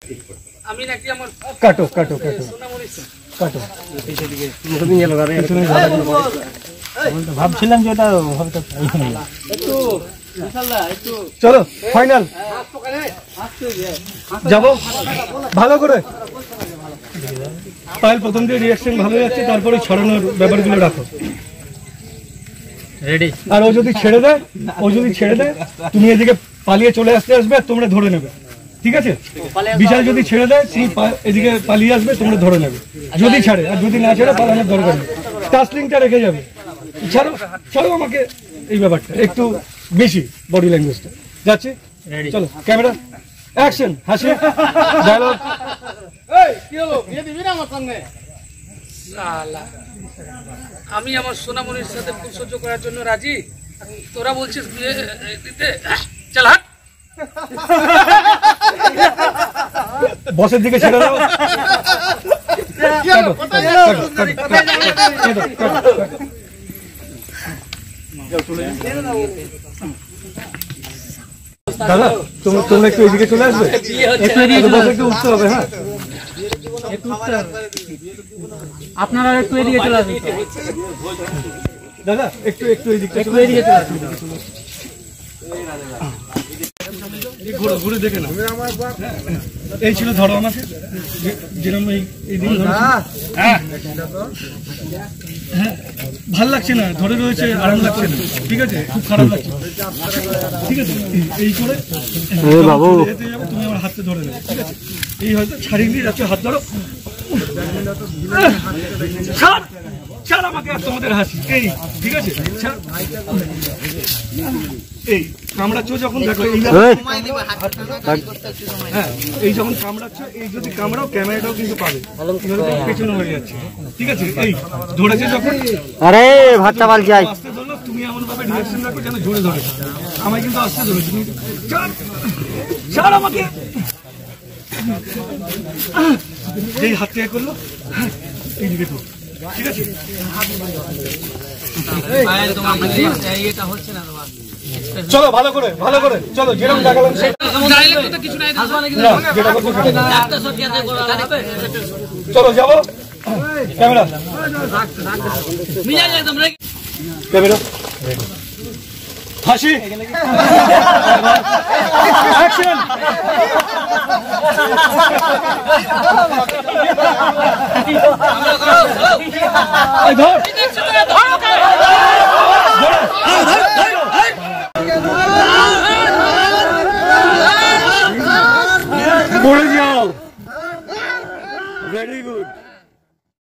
আমি নাকি আমার কাটো কাটো কাটো কাটো ভাবছিলাম যে এটা চলো ফাইনাল যাবো ভালো করে পায়েল প্রথম দিয়ে রিয়াকশন ভালো যাচ্ছে তারপরে ছড়ানোর ব্যাপারগুলো রাখো রেডি আর ও যদি ছেড়ে দেয় তুমি এদিকে পালিয়ে চলে আসবে আর তোমরা ধরে নেবে ঠিক আছে বিশাল যদি ছেড়ে দেয় তুমি এদিকে পালিয়ে আসবে তোমরা ধরে নেবে যদি ছাড়ে আর যদি না ছাড়ে পালানোর দরকার নেই টাস্লিংটা রেখে যাবে ছাড়ো ছাড়ো আমাকে এই ব্যাপারটা একটু বেশি বডি ল্যাঙ্গুয়েজটা যাচ্ছে চলো ক্যামেরা অ্যাকশন হাসি ডায়লগ কি হলো বিয়ে দিবি না আমার সঙ্গে শালা আমি আমার সোনামণির সাথে ফুল সহ্য করার জন্য রাজি তোরা বলছিস বিয়ে দিতে চল হাট বসের দিকে ছেড়ে দাও দাদা তোমরা একটু এদিকে চলে আসবে একটু উঠতে হবে হ্যাঁ আপনারা একটু এদিকে চলে আসুন দাদা একটু এদিকে চলে আসুন ঘুরে দেখে না এই ছিল ধরো আমাকে যেরকম এই দিন হ্যাঁ ভাল লাগছে না ধরে রয়েছে আরাম লাগছে না ঠিক আছে খুব খারাপ লাগছে ঠিক আছে এই করে তুমি আমার হাতে ধরে নেবে ঠিক আছে এই হয়তো ছাড়িয়ে নিয়ে যাচ্ছে হাত ধরো ছাড় আমাকে আর তোমাদের হাসি এই ঠিক আছে এই কামড়াচ্ছ যখন দেখো হ্যাঁ এই যখন কামড়াচ্ছ এই যদি কামড়াও ক্যামেরাটাও কিন্তু পাবে পেছনে হয়ে যাচ্ছে ঠিক আছে এই ধরেছে যখন আরে ভাতটা বাল যাই আস্তে ধরলো তুমি এমন ভাবে রিঅ্যাকশন রাখো যেন জোরে ধরে আমায় কিন্তু আস্তে ধরেছি ছাড় আমাকে এই হাত থেকে করলো এই দিকে তো ঠিক আছে চলো ভালো করে চলো যেরকম দেখালাম চলো যাবো ক্যামেরা ক্যামেরা হাসি অ্যাকশন পড়ে যাও ভেরি গুড